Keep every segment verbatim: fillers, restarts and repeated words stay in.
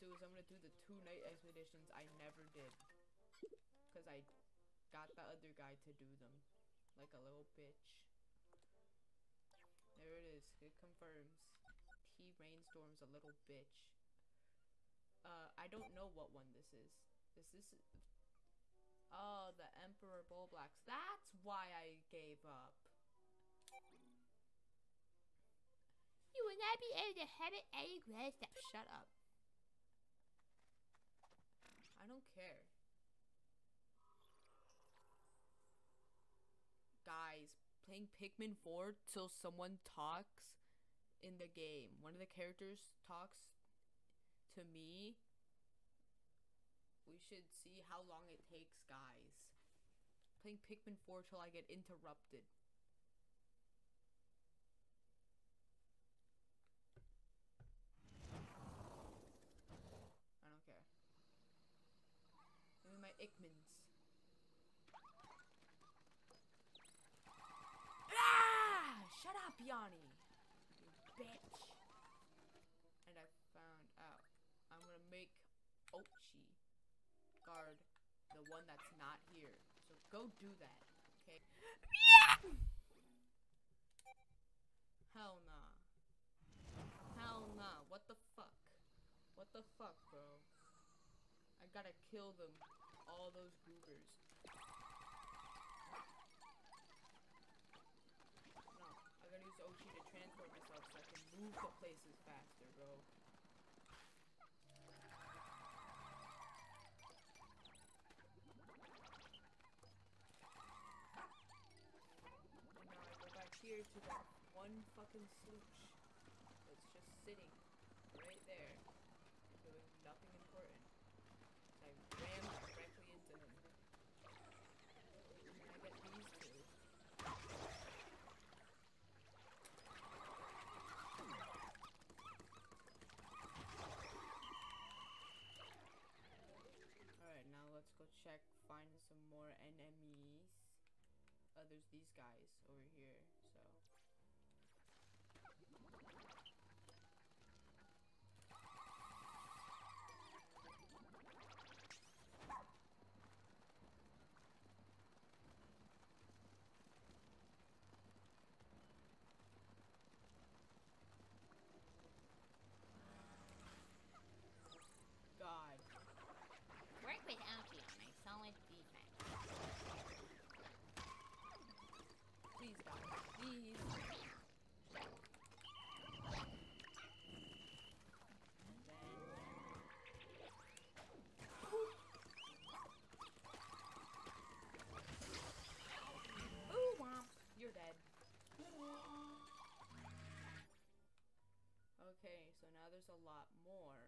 do is I'm gonna do the two night expeditions I never did. Because I got the other guy to do them. Like a little bitch. There it is. It confirms. T Rainstorm's a little bitch. Uh, I don't know what one this is. Is this... Oh, the Emperor Bullblacks. That's why I gave up. You will not be able to have it any grass. Shut up. I don't care. Guys, playing Pikmin four till someone talks in the game. One of the characters talks to me. We should see how long it takes, guys. Playing Pikmin four till I get interrupted. I don't care. Give me my Ickmans. Ah! Shut up, Yanni! You bitch. And I found out. I'm gonna make Oatchi guard the one that's not here. So go do that, okay? Yeah! Hell nah. Hell nah. What the fuck? What the fuck, bro? I gotta kill them. All those goobers. No, I gotta use Oatchi to transport myself so I can move to places faster, bro. Here to that one fucking sloosh that's just sitting right there, doing nothing important. So I rammed directly into him. And then I get these two. Alright, now let's go check, find some more enemies. Uh, there's these guys over here, so. God. Work with Oatchi on a solid defense. Please, guys, please. And then... Ooh, womp. You're dead. Okay, so now there's a lot more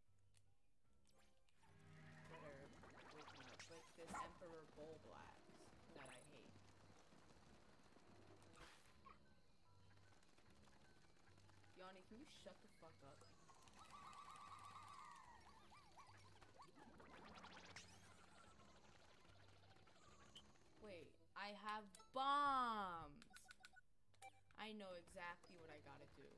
that are waking up, like this Emperor Bullblacks that I hate. Yanni, can you shut the fuck up? Wait, I have bombs! I know exactly what I gotta do.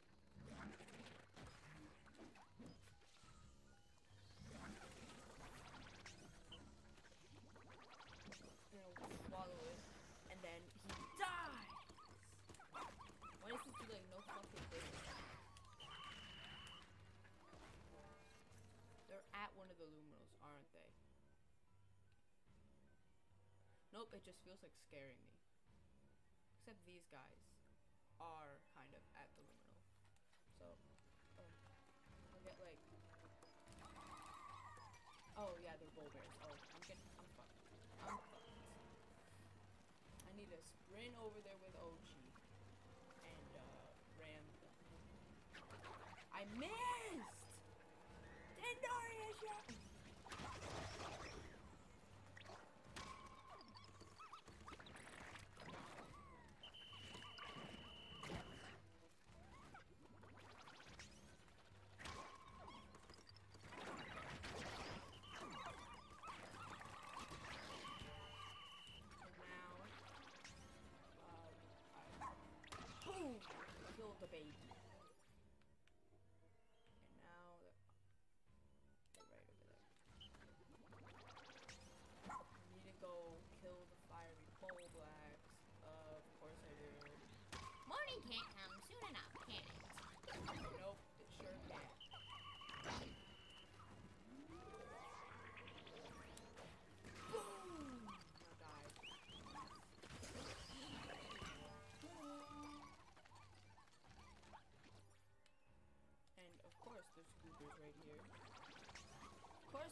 You know, swallow it, and then he dies! Why does this do like no fucking business? They're at one of the luminals, aren't they? Nope, it just feels like scaring me. Except these guys are kind of at the luminal. So, um, I'll get like... Oh yeah, they're bull bears. Oh, I'm getting... I'm fucked. I'm fucked. I need to sprint over there with Oatchi and uh, ram them. I missed! Dendaria shot! Killed the baby. And now, the,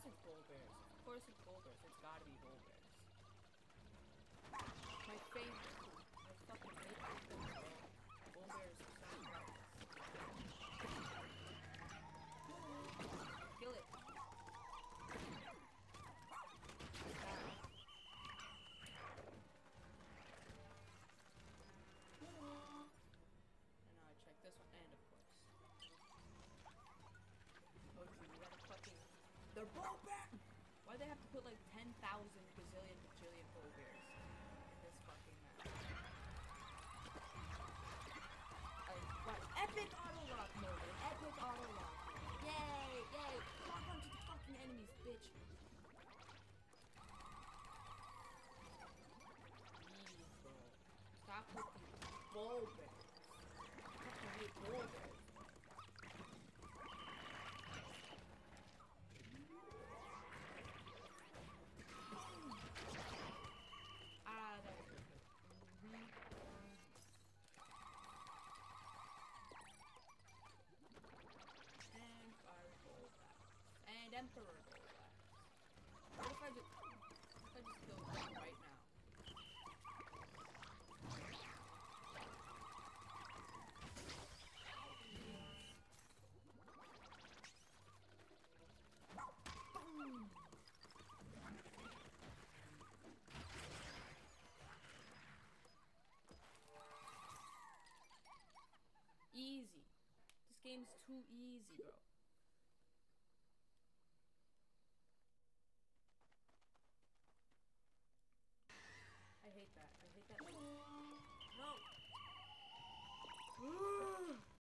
it's bull bears. Of course it's bull bears. It's gotta be bull bears. My favorite. I fucking hate bull bears, bro. Bull bears are so gross. Kill it. And now I check this one, and of course. Oh, dude, we gotta fucking. They're bull bear. Why they have to put like ten thousand gazillion bajillion bull bears in this fucking map? Like, what? Epic auto lock mode. Epic auto lock. Yay! Yay! Lock onto the fucking enemies, bitch. Please, bro. Stop with these bull bears. I fucking hate bull bears. Ah, that was good. Mm-hmm. And fire bull blast. And emperor bull blast. What if I just what if I just kill them right now? Boom. Easy. This game's too easy, bro. I hate that. I hate that. No.